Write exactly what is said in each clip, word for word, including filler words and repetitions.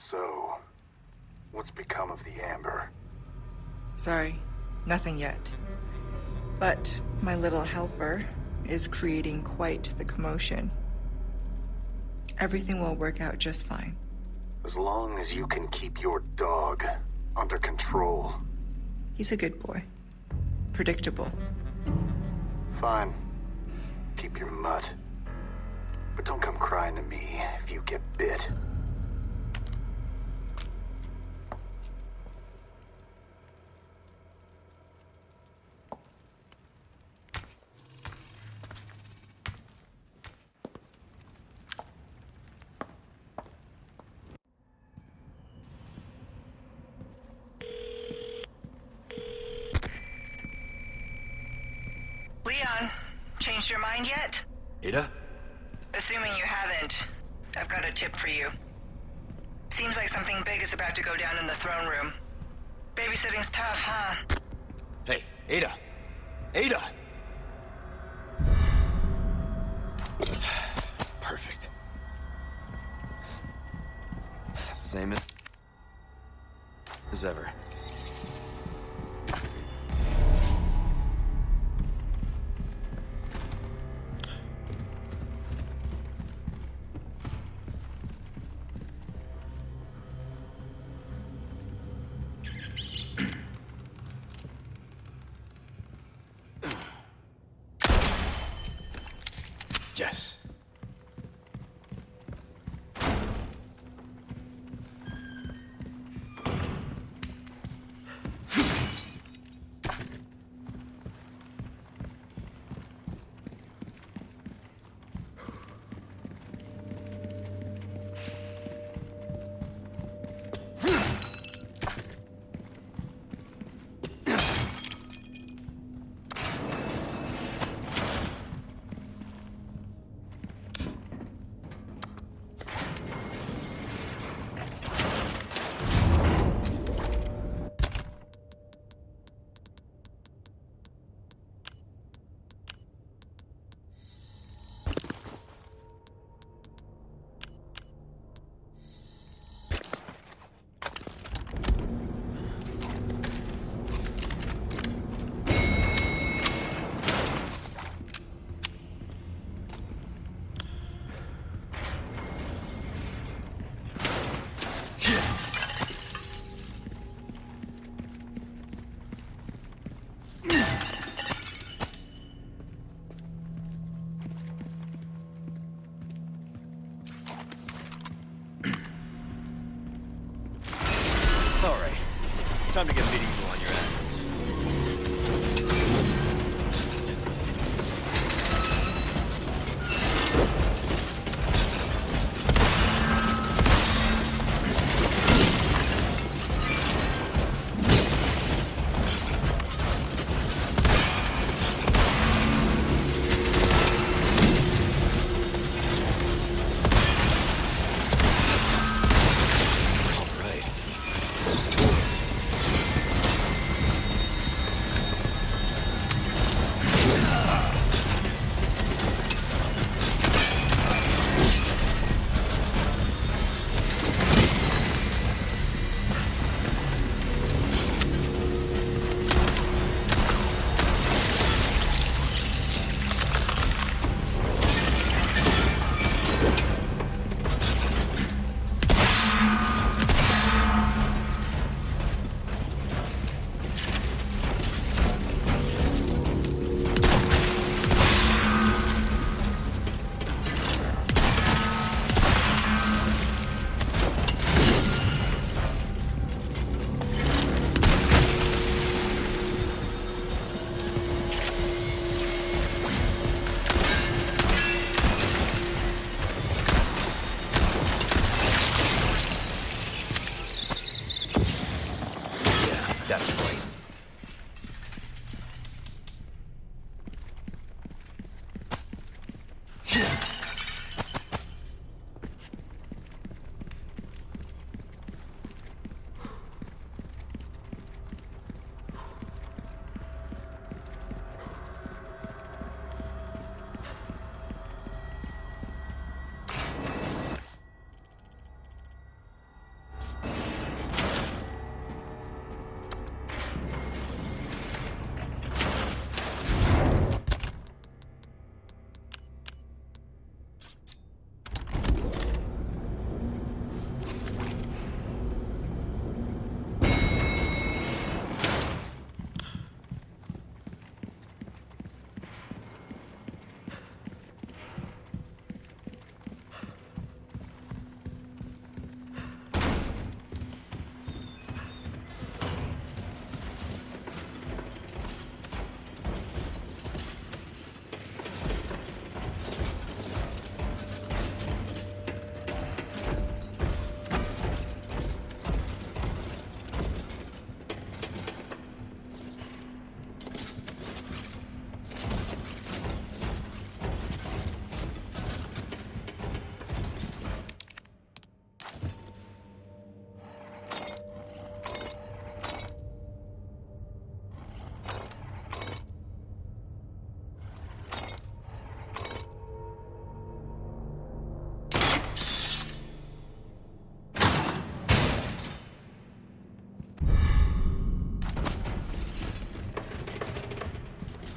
So, what's become of the amber? Sorry, nothing yet. But my little helper is creating quite the commotion. Everything will work out just fine. As long as you can keep your dog under control. He's a good boy. Predictable. Fine. Keep your mutt. But don't come crying to me if you get bit. Leon, changed your mind yet? Ada? Assuming you haven't, I've got a tip for you. Seems like something big is about to go down in the throne room. Babysitting's tough, huh? Hey, Ada! Ada! Perfect. Same as ever. Yes.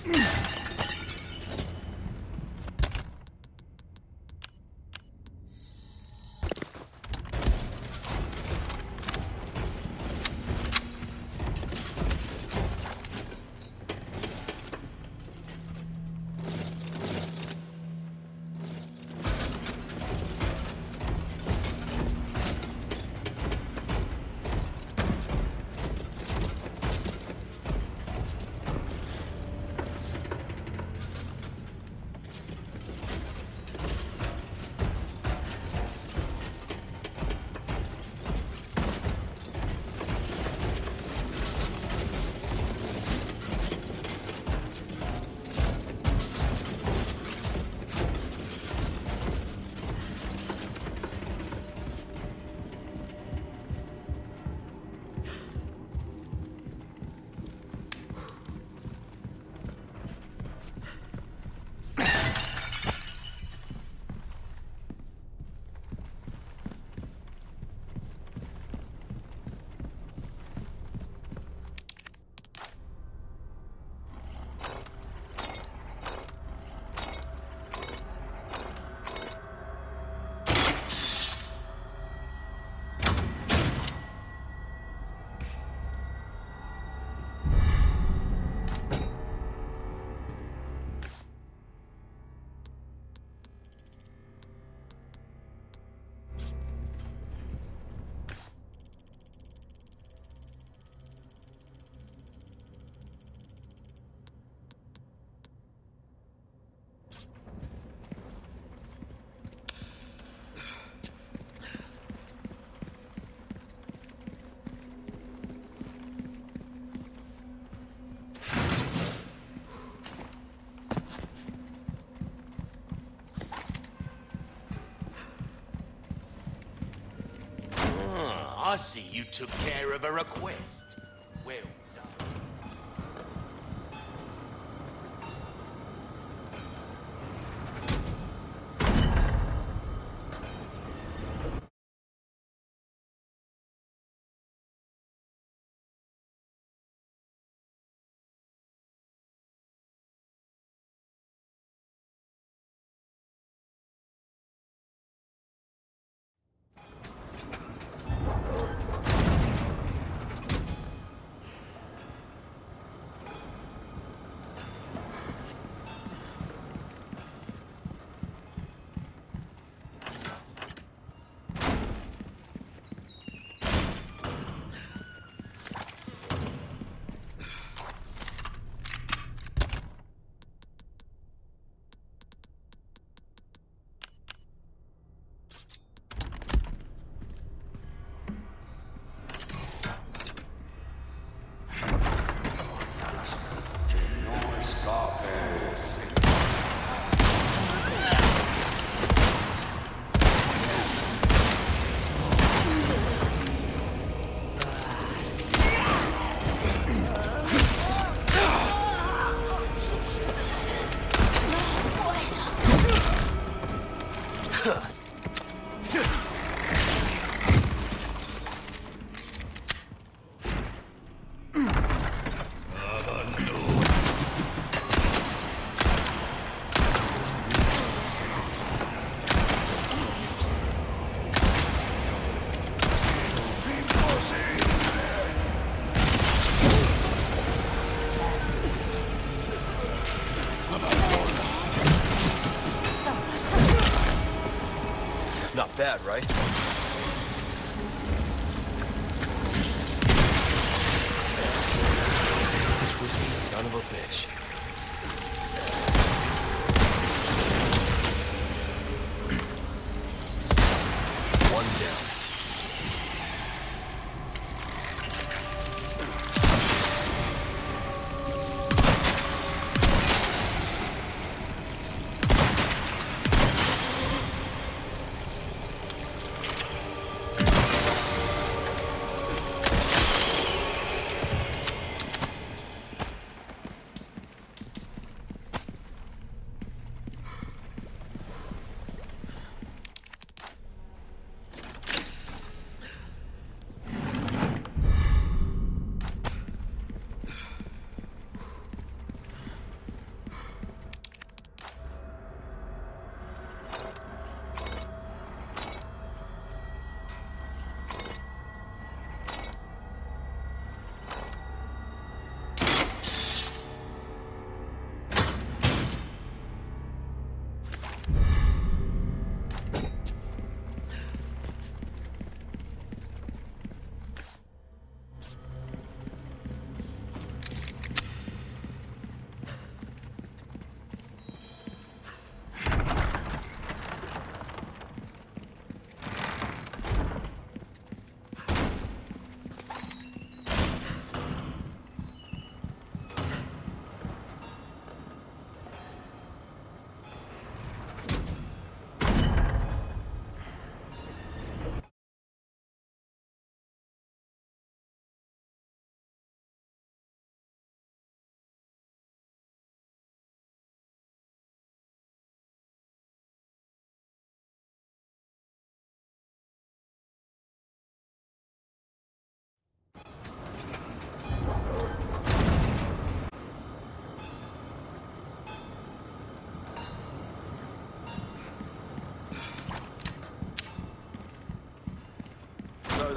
I see you took care of a request. Well done. Not bad, right? Twisty son of a bitch. One down.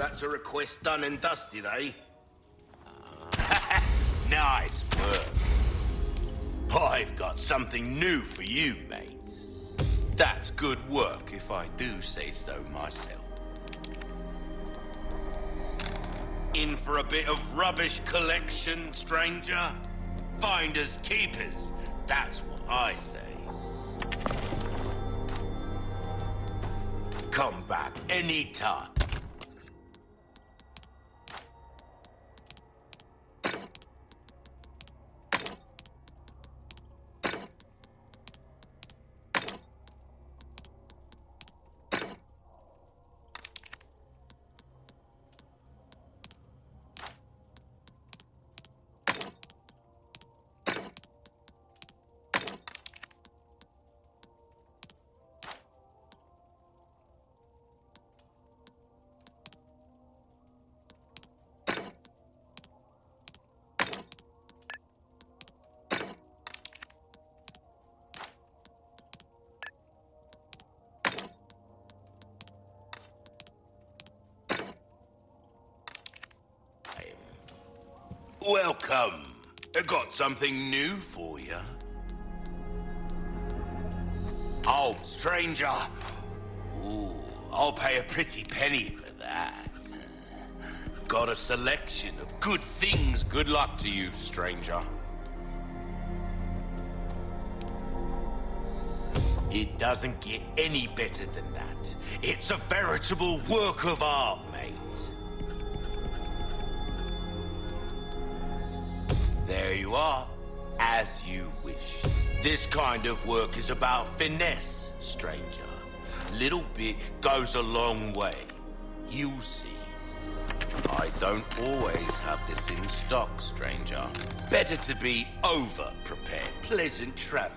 that's a request done and dusted, eh? Nice work. I've got something new for you, mate. That's good work, if I do say so myself. In for a bit of rubbish collection, stranger? Finders keepers, that's what I say. Come back anytime. Welcome. I got something new for you. Oh, stranger. Ooh, I'll pay a pretty penny for that. Got a selection of good things. Good luck to you, stranger. It doesn't get any better than that. It's a veritable work of art, mate. There you are, as you wish. This kind of work is about finesse, stranger. Little bit goes a long way. You'll see. I don't always have this in stock, stranger. Better to be over-prepared. Pleasant travels.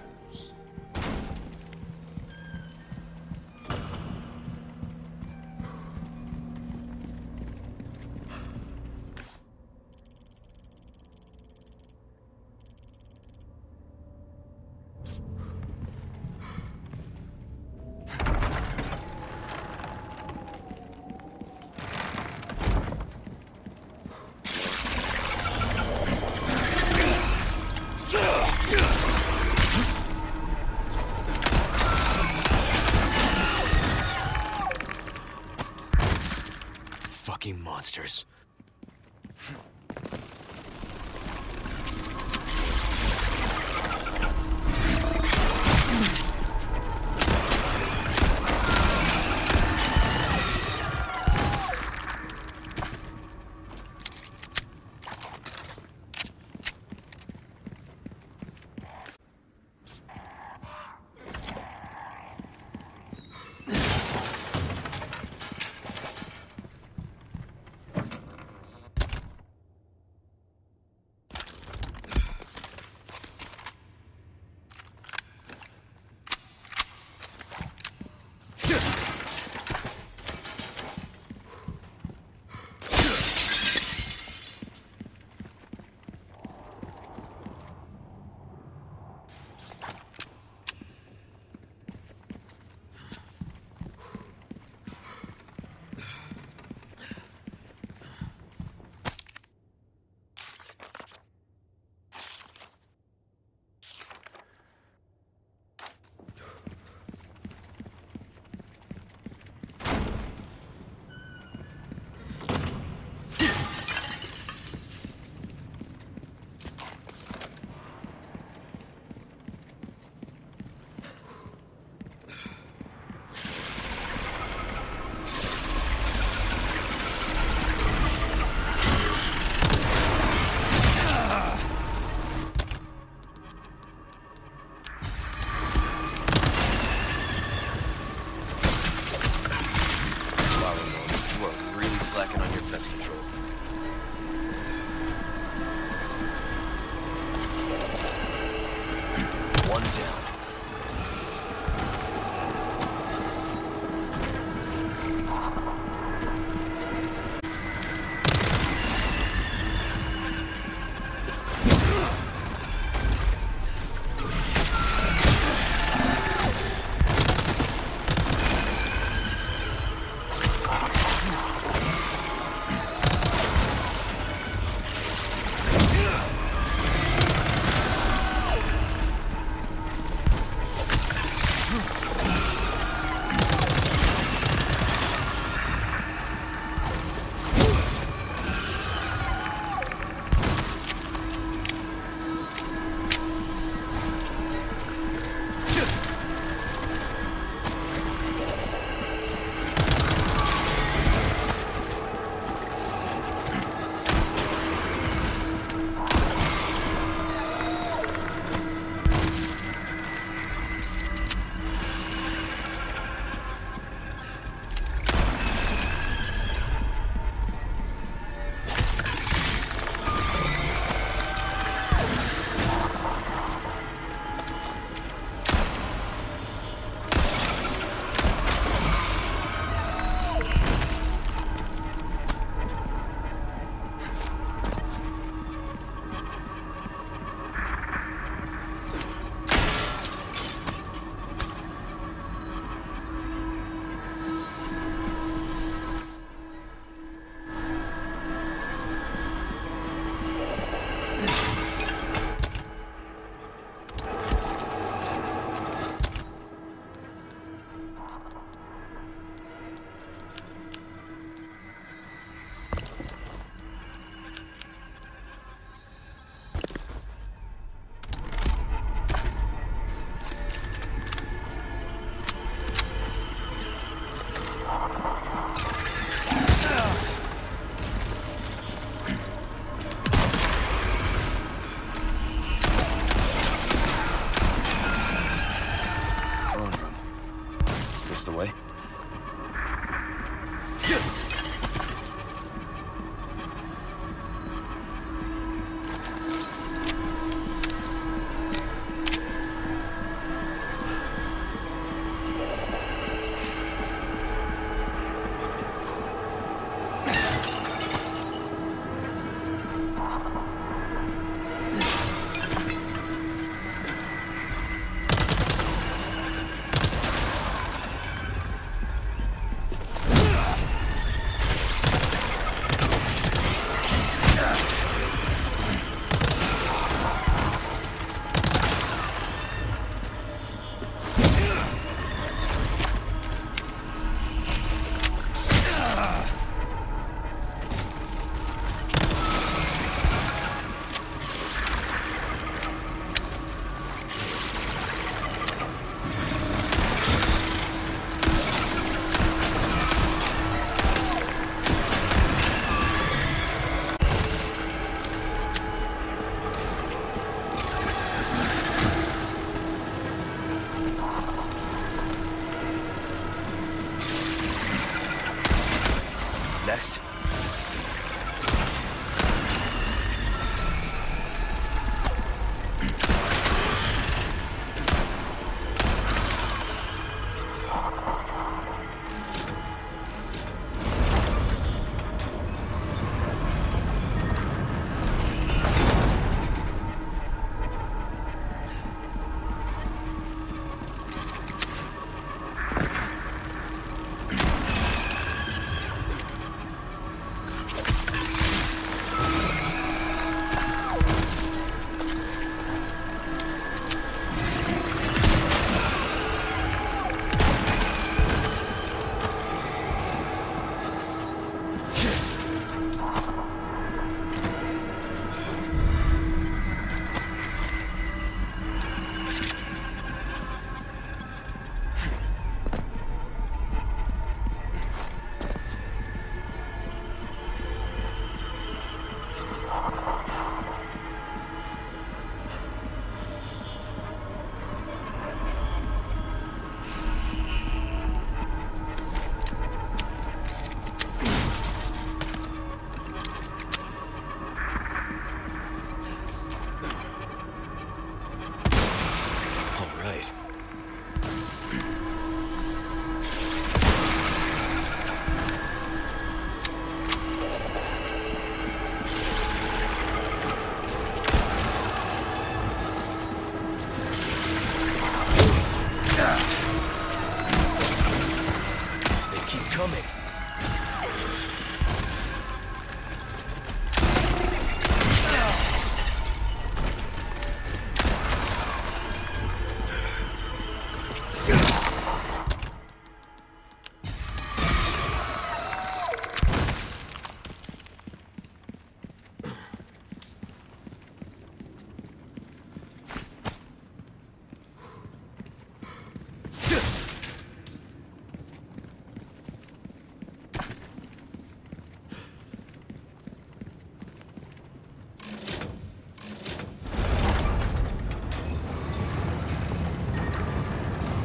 Monsters.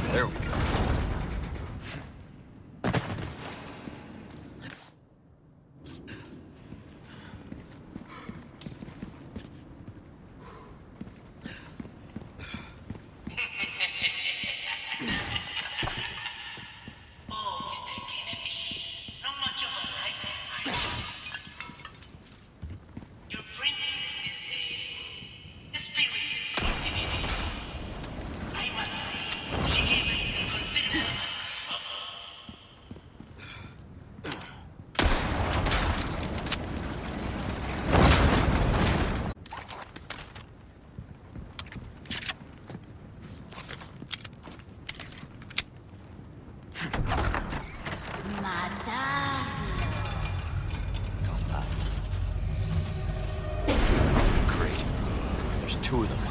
There we go. Great. There's two of them.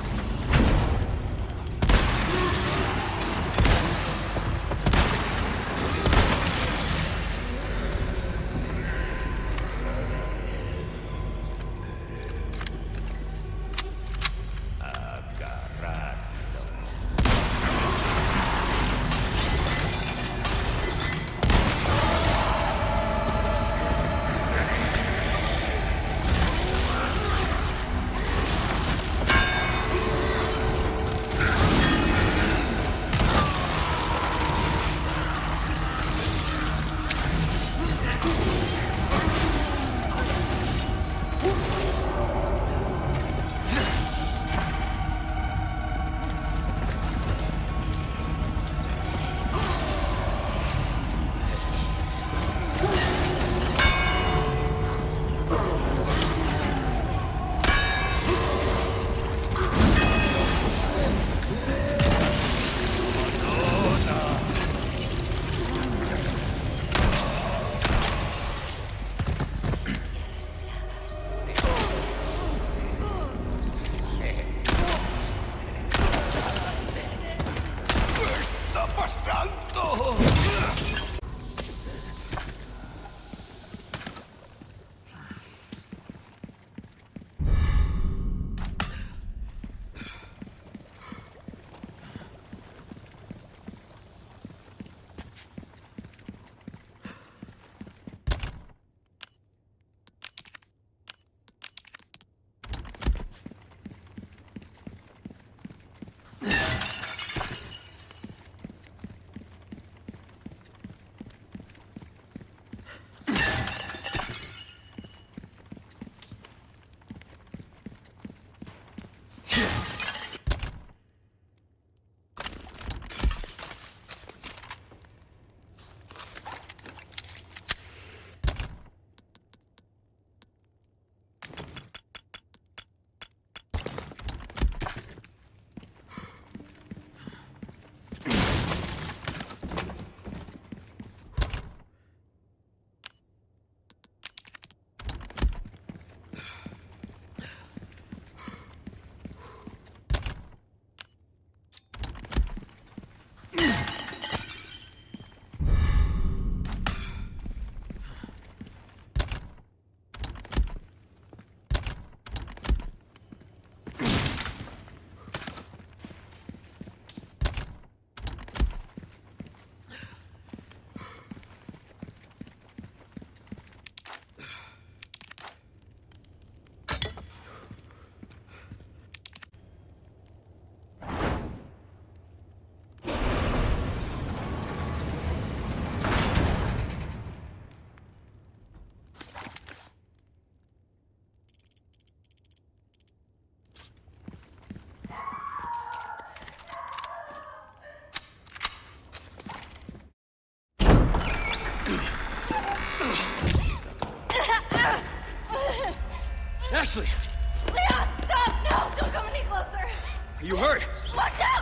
Ashley! Leon, stop! No, don't come any closer! Are you hurt? Watch out!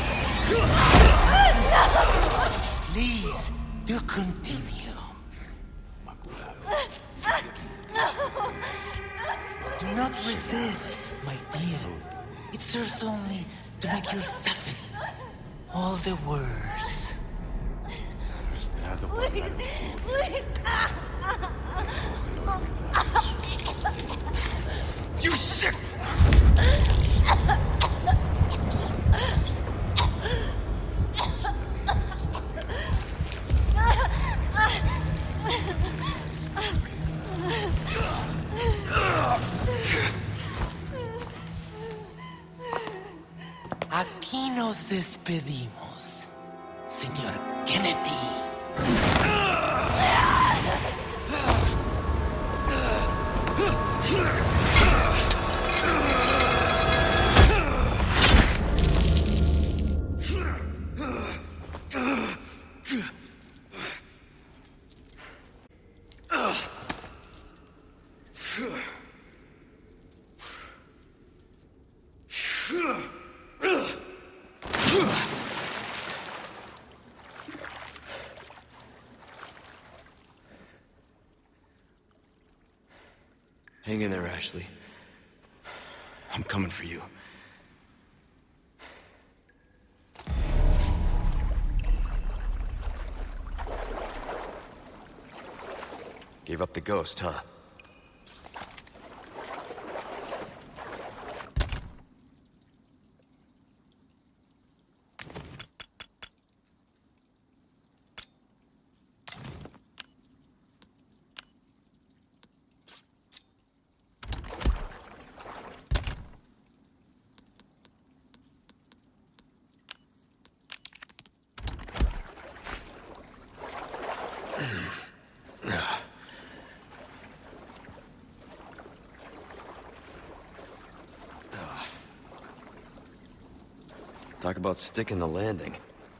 Please, do continue. Do not resist, my dear. It serves only to make you suffer all the worse. Please, please! You sick! Aquí nos despedimos, señor Kennedy. Hang in there, Ashley. I'm coming for you. Gave up the ghost, huh? Talk about sticking the landing.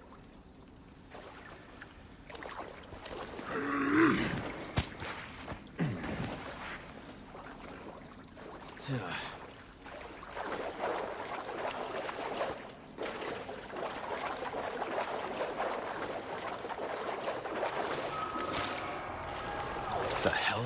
The hell?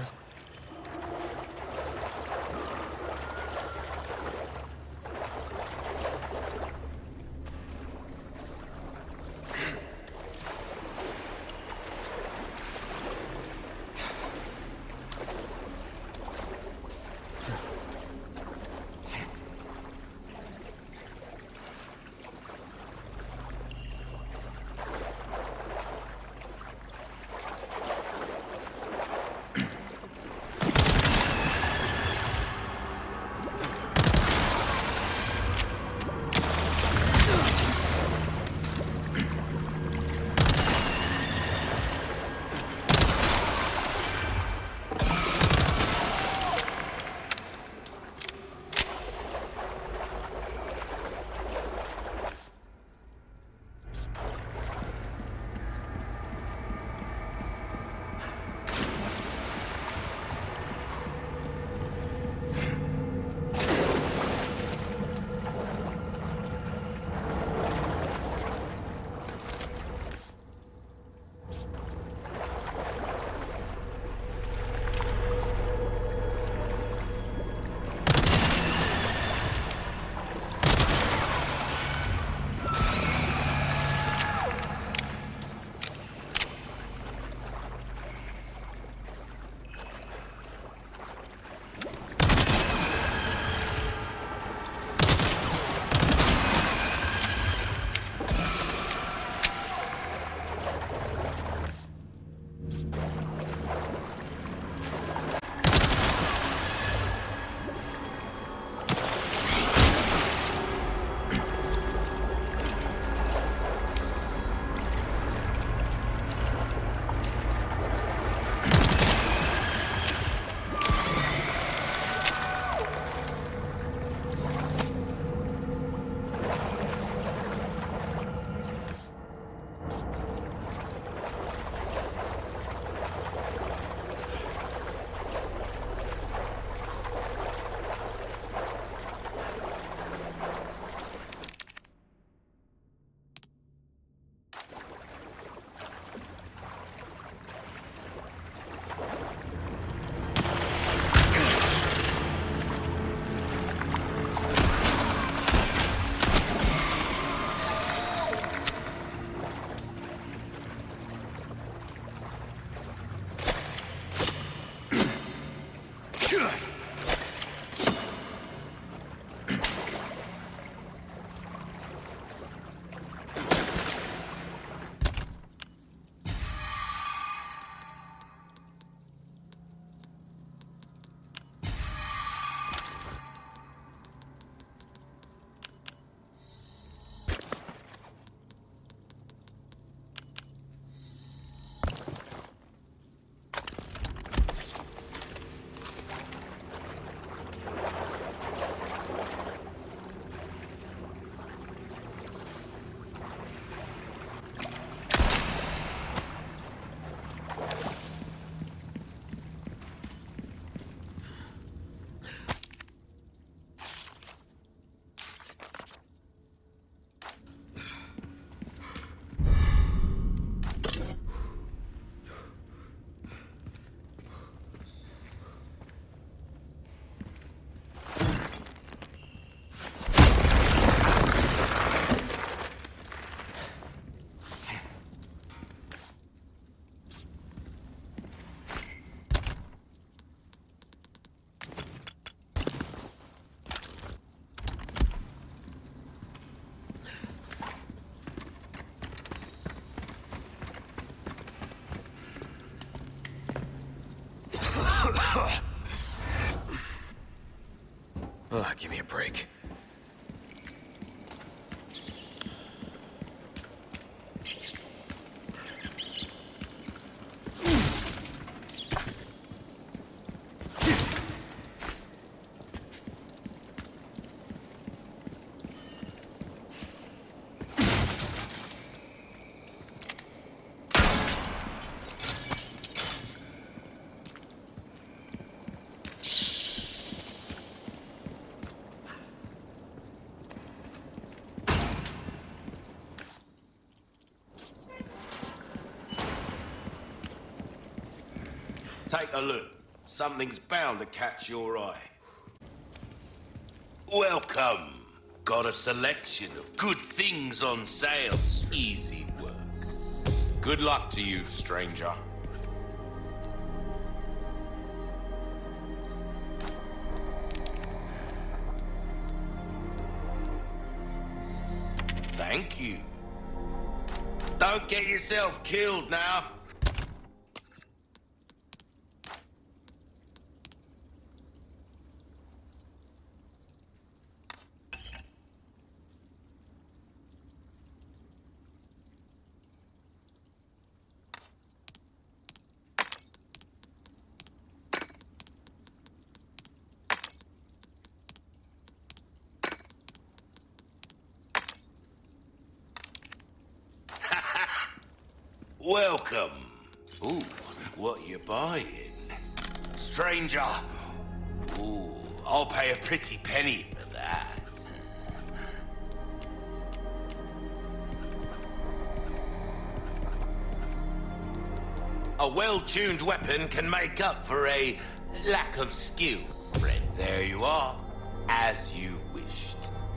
Oh, give me a break. Take a look. Something's bound to catch your eye. Welcome. Got a selection of good things on sale. Easy work. Good luck to you, stranger. Thank you. Don't get yourself killed now. Welcome. Ooh, what you buying? Stranger. Ooh, I'll pay a pretty penny for that. A well-tuned weapon can make up for a lack of skill, friend. There you are, as you wished.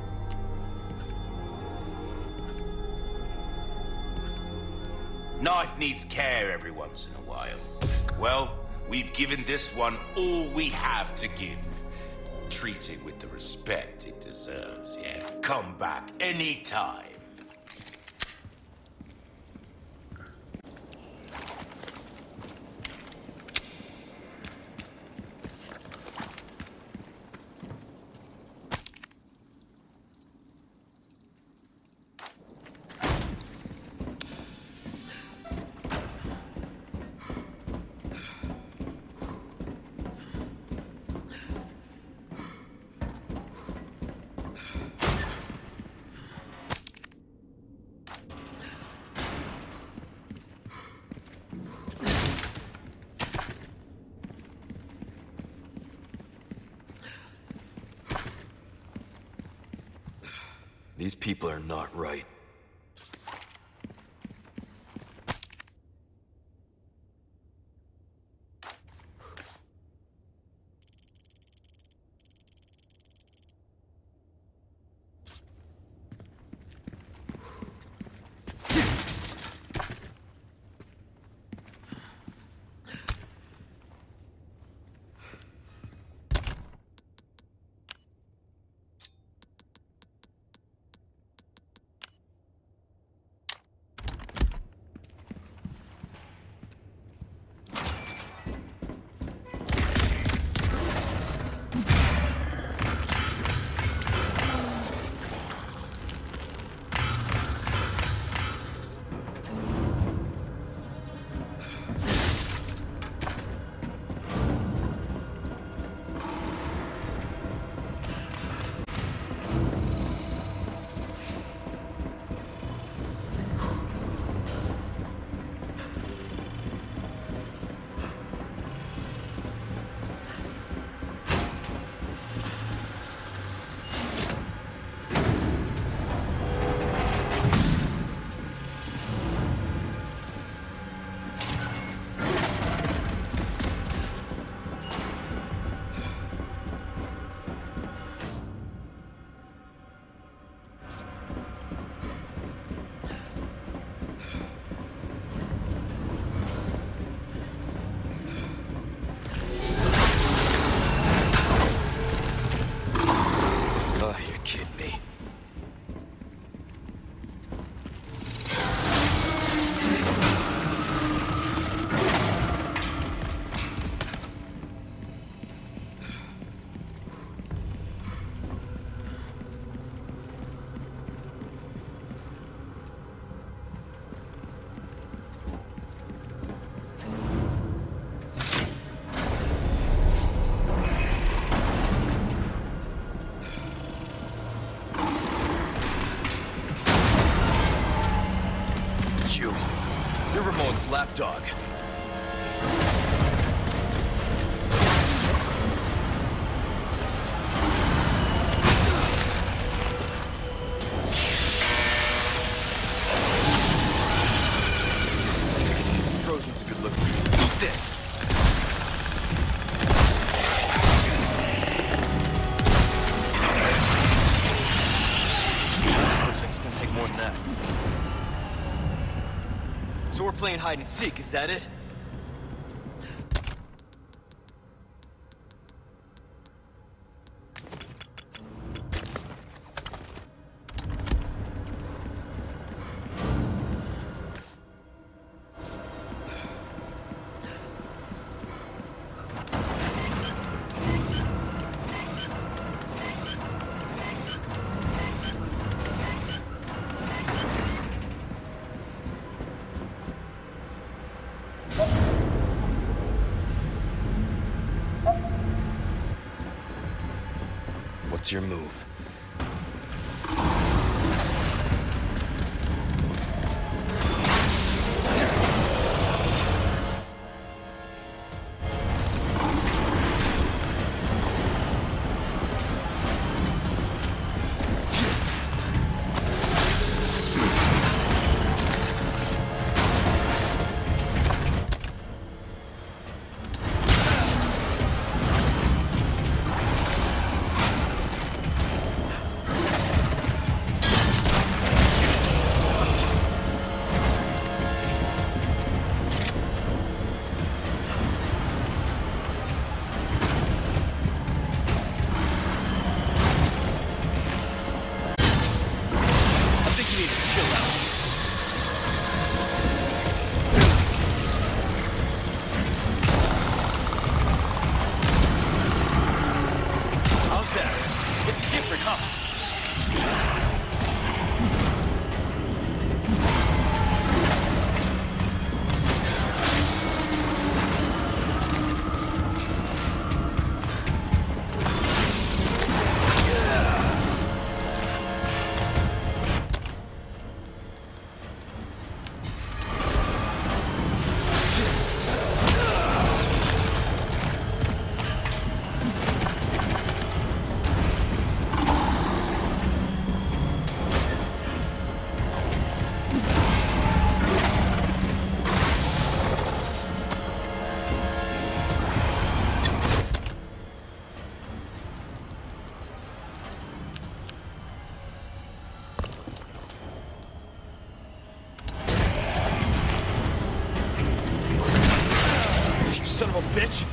Knife needs care every once in a while. Well, we've given this one all we have to give. Treat it with the respect it deserves, yeah? Come back anytime. These people are not right. Server mode's lapdog. Frozen's a good look. Eat this. Looks like it's gonna take more than that. So we're playing hide and seek, is that it? What's your move? Son of a bitch!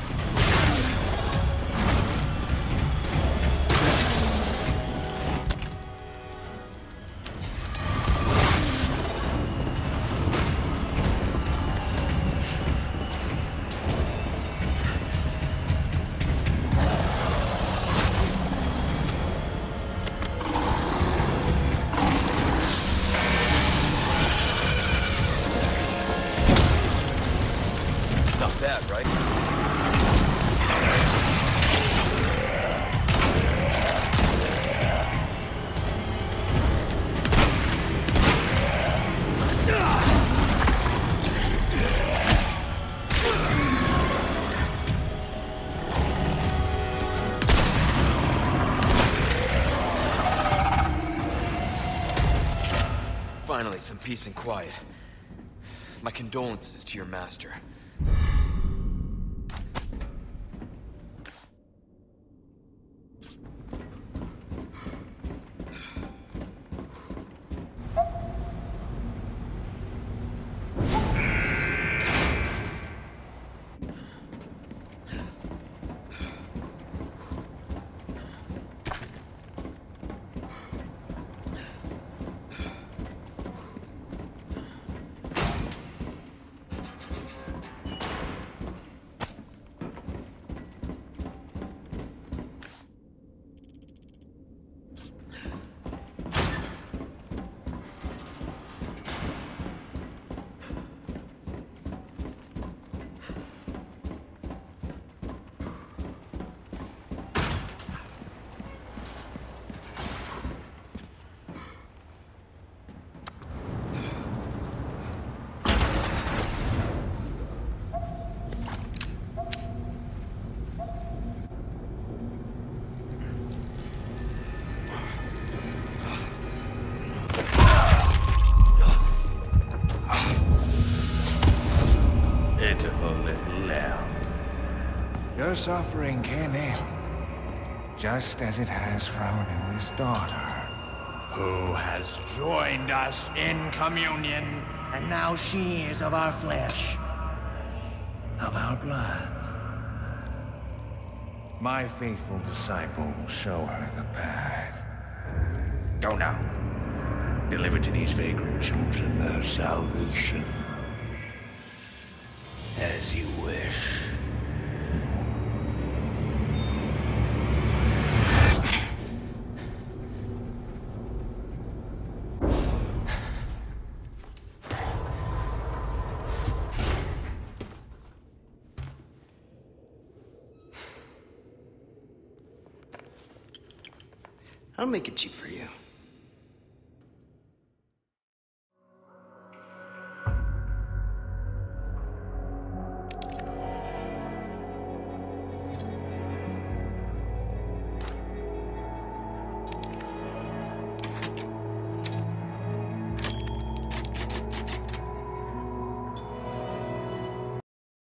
Not bad, right? Finally, some peace and quiet. My condolences to your master. suffering can end, just as it has for our newest daughter, who has joined us in communion, and now she is of our flesh, of our blood. My faithful disciple will show her the path. Go now. Deliver to these vagrant children their salvation. As you wish. I'll make it cheap for you.